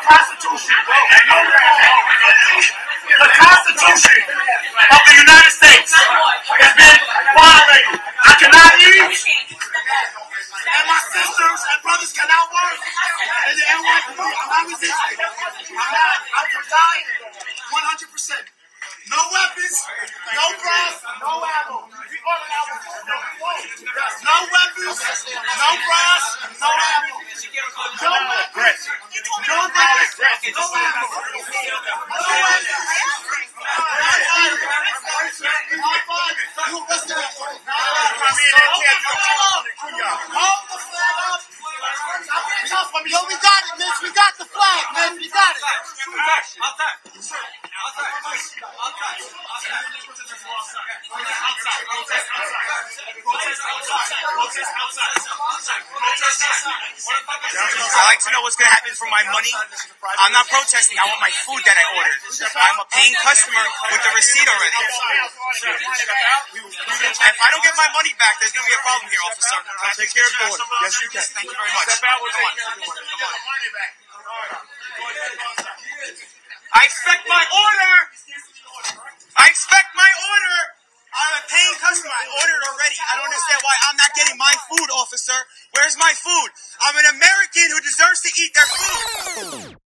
Constitution. The Constitution of the United States has been violated. I cannot eat, and my sisters and brothers cannot work. And the NYPD, I'm not resisting. I'm complying 100%. No weapons, no bras, no ammo. We order ammo. No weapons, no bras, no ammo. No weapons, no bras, no ammo. No weapons. You arrested us. Hold the flag up. Yo, we got it, miss. We got the flag, man. We got it. I like to know what's going to happen for my money. I'm not protesting. I want my food that I ordered. I'm a paying customer with the receipt already. If I don't get my money back, there's going to be a problem here, officer. Take care of the order. Yes, you can. Thank you very much. Step out with Come on. Come on. I expect my order. I expect my order. I'm a paying customer. I ordered already. I don't understand why I'm not getting my food, officer. Where's my food? I'm an American who deserves to eat their food.